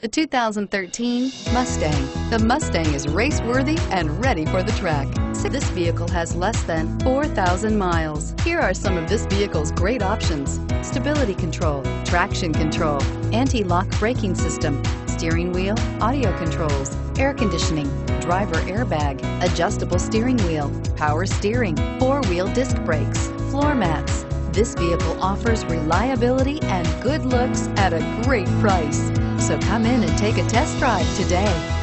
The 2013 Mustang. The Mustang is race-worthy and ready for the track. This vehicle has less than 4,000 miles. Here are some of this vehicle's great options: stability control, traction control, anti-lock braking system, steering wheel audio controls, air conditioning, driver airbag, adjustable steering wheel, power steering, four-wheel disc brakes, floor mats. This vehicle offers reliability and good looks at a great price. So come in and take a test drive today.